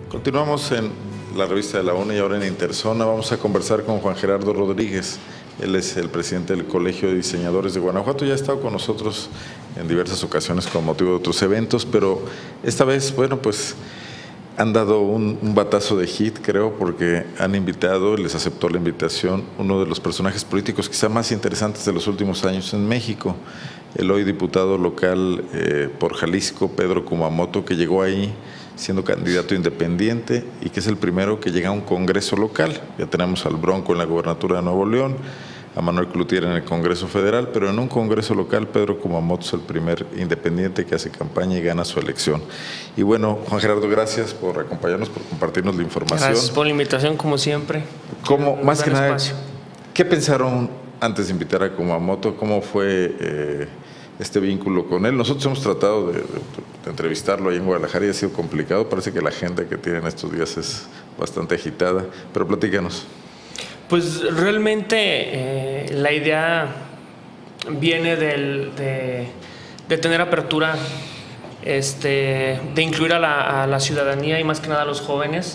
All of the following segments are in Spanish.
Continuamos en la revista de la UNE y ahora en Interzona. Vamos a conversar con Juan Gerardo Rodríguez. Él es el presidente del Colegio de Diseñadores de Guanajuato. Ya ha estado con nosotros en diversas ocasiones con motivo de otros eventos, pero esta vez, bueno, pues han dado un batazo de hit, creo, porque han invitado, les aceptó la invitación, uno de los personajes políticos quizá más interesantes de los últimos años en México, el hoy diputado local por Jalisco, Pedro Kumamoto, que llegó ahí siendo candidato independiente y que es el primero que llega a un congreso local. Ya tenemos al Bronco en la gobernatura de Nuevo León, a Manuel Cloutier en el Congreso Federal, pero en un congreso local Pedro Kumamoto es el primer independiente que hace campaña y gana su elección. Y bueno, Juan Gerardo, gracias por acompañarnos, por compartirnos la información. Gracias por la invitación, como siempre. Más que nada, ¿qué pensaron antes de invitar a Kumamoto? ¿Cómo fue este vínculo con él? Nosotros hemos tratado de entrevistarlo ahí en Guadalajara y ha sido complicado. Parece que la agenda que tienen estos días es bastante agitada, pero platícanos. Pues realmente la idea viene de tener apertura, de incluir a la ciudadanía y más que nada a los jóvenes.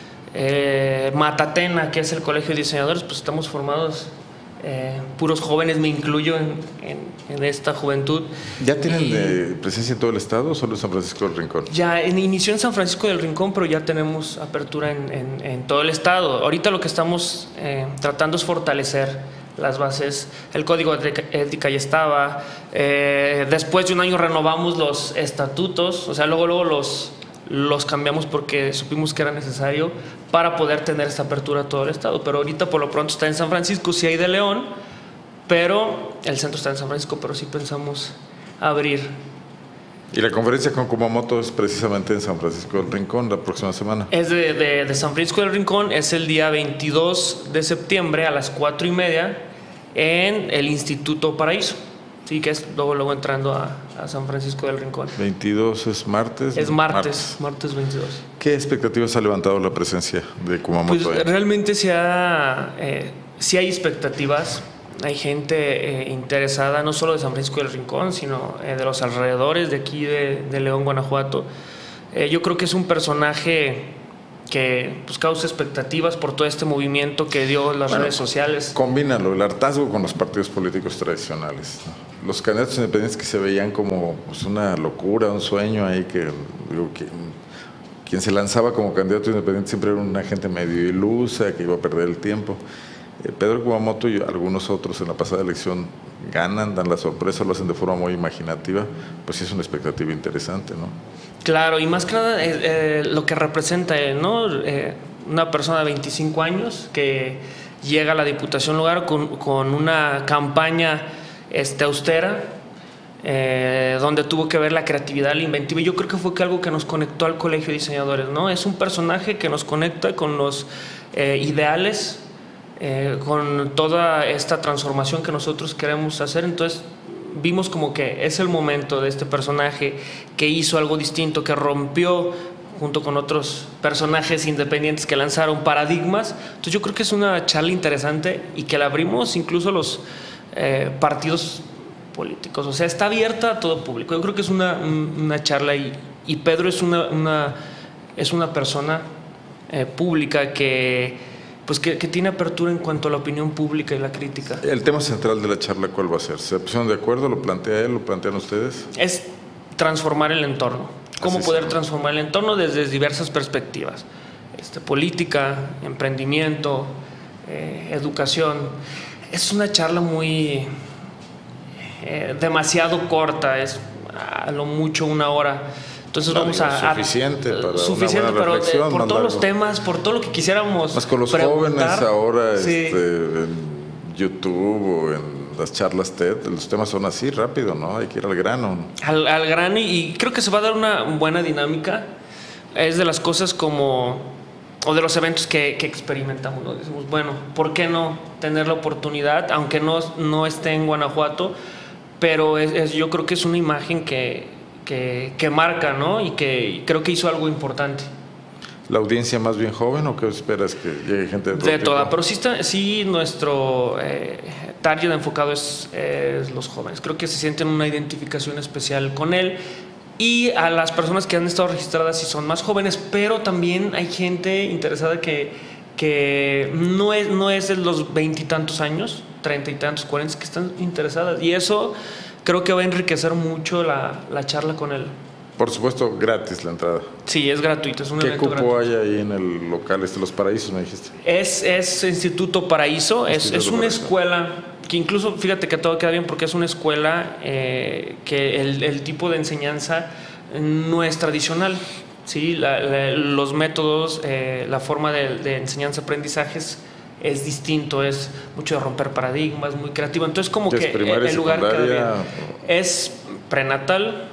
Matatena, que es el Colegio de Diseñadores, pues estamos formados puros jóvenes, me incluyo en esta juventud. ¿Ya tienen presencia en todo el estado o solo en San Francisco del Rincón? Ya inició en San Francisco del Rincón, pero ya tenemos apertura en todo el estado. Ahorita lo que estamos tratando es fortalecer las bases. El código de ética ya estaba. Después de un año renovamos los estatutos, o sea, luego los cambiamos porque supimos que era necesario para poder tener esta apertura a todo el estado. Pero ahorita por lo pronto está en San Francisco, sí hay de León, pero el centro está en San Francisco, pero sí pensamos abrir. Y la conferencia con Kumamoto es precisamente en San Francisco del Rincón la próxima semana. Es de San Francisco del Rincón, es el día 22 de septiembre a las 4:30 en el Instituto Paraíso. Sí, que es luego entrando a San Francisco del Rincón. 22 es martes. Es martes 22. ¿Qué expectativas ha levantado la presencia de Kumamoto? Pues realmente sí hay expectativas. Hay gente interesada, no solo de San Francisco del Rincón, sino de los alrededores de aquí de León, Guanajuato. Yo creo que es un personaje que pues causa expectativas por todo este movimiento que dio las redes sociales. Combínalo, el hartazgo con los partidos políticos tradicionales, ¿no? Los candidatos independientes que se veían como pues, una locura, un sueño ahí que quien se lanzaba como candidato independiente siempre era una gente medio ilusa, que iba a perder el tiempo. Pedro Kumamoto y algunos otros en la pasada elección ganan, dan la sorpresa, lo hacen de forma muy imaginativa, pues sí es una expectativa interesante, ¿no? Claro, y más que nada lo que representa, ¿no? Una persona de 25 años que llega a la Diputación Local con una campaña austera, donde tuvo que ver la creatividad, la inventiva. Yo creo que fue algo que nos conectó al Colegio de Diseñadores, ¿no? Es un personaje que nos conecta con los ideales, con toda esta transformación que nosotros queremos hacer. Entonces vimos como que es el momento de este personaje que hizo algo distinto, que rompió junto con otros personajes independientes que lanzaron paradigmas. Entonces yo creo que es una charla interesante y que la abrimos incluso a los partidos políticos. O sea, está abierta a todo público. Yo creo que es una charla y Pedro es una persona pública que tiene apertura en cuanto a la opinión pública y la crítica. El tema central de la charla, ¿cuál va a ser? ¿Se pusieron de acuerdo? ¿Lo plantea él? ¿Lo plantean ustedes? Es transformar el entorno. ¿Cómo poder transformar el entorno desde diversas perspectivas? Política, emprendimiento, educación. Es una charla muy demasiado corta, es a lo mucho 1 hora. Entonces vamos suficiente para suficiente, una buena reflexión, pero por todos los temas, por todo lo que quisiéramos más con los preguntar. Jóvenes ahora sí. En YouTube o en las charlas TED, los temas son así rápido, ¿no? Hay que ir al grano. Al grano, y creo que se va a dar una buena dinámica. Es de las cosas o de los eventos que experimentamos, ¿no? Decimos, bueno, ¿por qué no tener la oportunidad, aunque no esté en Guanajuato? Pero yo creo que es una imagen que marca, ¿no? Y que creo que hizo algo importante. ¿La audiencia más bien joven o qué esperas que llegue gente de toda? Pero sí nuestro target enfocado es los jóvenes. Creo que se sienten una identificación especial con él Y a las personas que han estado registradas sí son más jóvenes, pero también hay gente interesada que no es de los 20 y tantos años, 30 y tantos, 40, que están interesadas. Y eso creo que va a enriquecer mucho la charla con él. Por supuesto, gratis la entrada. Sí, es gratuito, es un ¿Qué evento cupo gratuito. hay ahí en el local? Los Paraísos, me dijiste. Es Instituto Paraíso, es una Paraíso. escuela que incluso, fíjate que todo queda bien porque es una escuela que el tipo de enseñanza no es tradicional. ¿Sí? Los métodos, la forma de enseñanza-aprendizajes es distinto, es mucho de romper paradigmas, muy creativo. Entonces, como ¿Qué que es primaria, el lugar queda bien. secundaria? Es prenatal,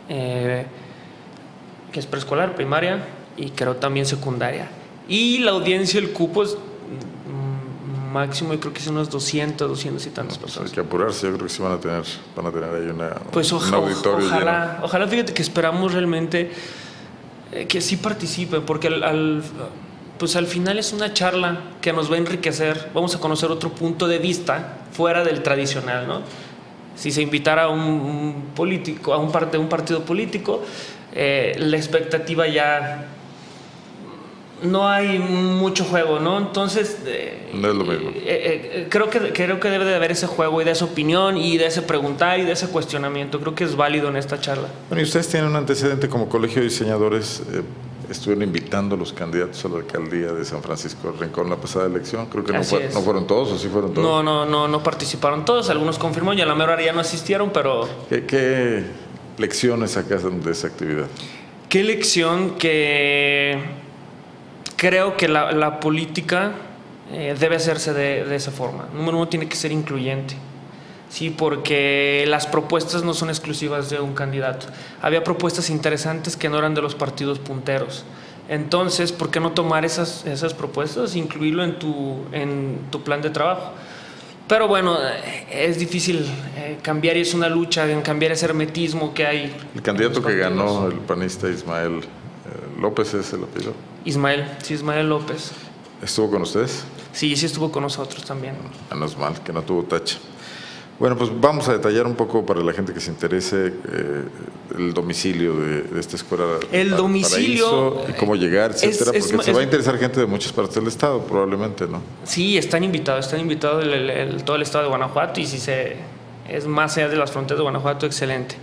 que es preescolar, primaria y creo también secundaria. Y la audiencia, el cupo es máximo, yo creo que es unos 200 y tantas personas. Hay que apurarse, yo creo que sí van a tener ahí pues un auditorio lleno. Ojalá, fíjate que esperamos realmente que sí participen, porque pues al final es una charla que nos va a enriquecer, vamos a conocer otro punto de vista fuera del tradicional, ¿no? Si se invitara a un político, a un partido político, la expectativa ya no hay mucho juego, ¿no? Entonces no es lo mismo. creo que debe de haber ese juego y de esa opinión y de ese preguntar y de ese cuestionamiento. Creo que es válido en esta charla. Bueno, y ustedes tienen un antecedente como colegio de diseñadores. Estuvieron invitando a los candidatos a la alcaldía de San Francisco del Rincón la pasada elección. Creo que no fueron todos, ¿o sí fueron todos? No participaron todos. Algunos confirmaron y a la mera hora ya no asistieron, pero... ¿Qué lecciones sacaron de esa actividad? ¿Qué lección? Que creo que la política debe hacerse de esa forma. Número uno, tiene que ser incluyente. Sí, porque las propuestas no son exclusivas de un candidato. Había propuestas interesantes que no eran de los partidos punteros. Entonces, ¿por qué no tomar esas propuestas e incluirlo en tu plan de trabajo? Pero bueno, es difícil cambiar, y es una lucha en cambiar ese hermetismo que hay. El candidato que ganó, el panista Ismael López, ¿es el apellido? Ismael López. ¿Estuvo con ustedes? Sí estuvo con nosotros también. Menos mal, que no tuvo tacha. Bueno, pues vamos a detallar un poco para la gente que se interese el domicilio de esta escuela. El domicilio. Paraíso, y cómo llegar, etcétera, porque se va a interesar gente de muchas partes del estado, probablemente, ¿no? Sí, están invitados todo el estado de Guanajuato, y si es más allá de las fronteras de Guanajuato, excelente.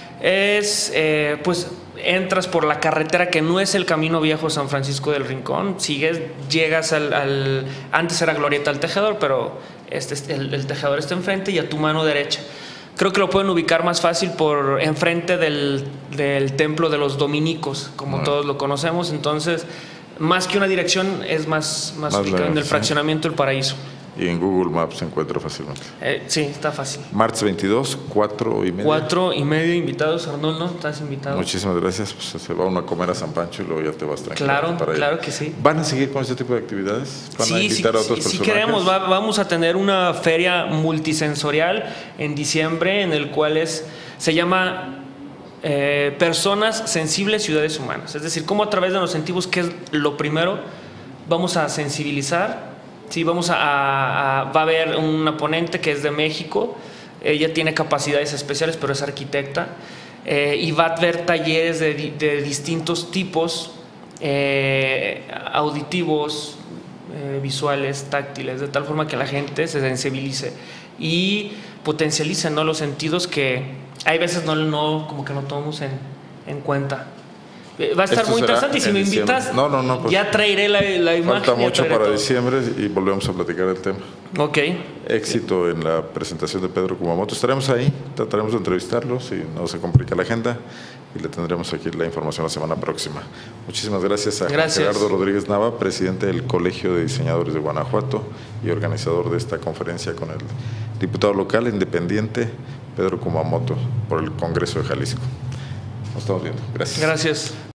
Pues entras por la carretera que no es el Camino Viejo San Francisco del Rincón, llegas antes era Glorieta al Tejedor, pero el Tejedor está enfrente y a tu mano derecha. Creo que lo pueden ubicar más fácil por enfrente del templo de los dominicos, como todos lo conocemos. Entonces, más que una dirección, es más ubicado en el fraccionamiento del Paraíso. Y en Google Maps se encuentra fácilmente. Sí, está fácil. Martes 22, 4:30. 4:30 invitados. Arnoldo, ¿estás invitado? Muchísimas gracias. Pues se va uno a comer a San Pancho y luego ya te vas tranquilo. Claro que sí. ¿Van a seguir con este tipo de actividades? ¿Van a invitar a otros personajes? Sí queremos. Vamos a tener una feria multisensorial en diciembre, en el cual se llama Personas Sensibles, Ciudades Humanas. Es decir, cómo a través de los sentidos, que es lo primero, vamos a sensibilizar. Sí, va a haber una ponente que es de México. Ella tiene capacidades especiales, pero es arquitecta, y va a haber talleres de distintos tipos, auditivos, visuales, táctiles, de tal forma que la gente se sensibilice y potencialice, ¿no?, los sentidos que hay veces no como que no tomamos en cuenta. Va a estar muy interesante, y si me invitas, pues ya traeré la imagen. Falta mucho para diciembre y volvemos a platicar del tema. Ok. Éxito en la presentación de Pedro Kumamoto. Estaremos ahí, trataremos de entrevistarlo si no se complica la agenda, y le tendremos aquí la información la semana próxima. Muchísimas gracias a Juan Gerardo Rodríguez Nava, presidente del Colegio de Diseñadores de Guanajuato y organizador de esta conferencia con el diputado local independiente Pedro Kumamoto por el Congreso de Jalisco. Nos estamos viendo. Gracias. Gracias.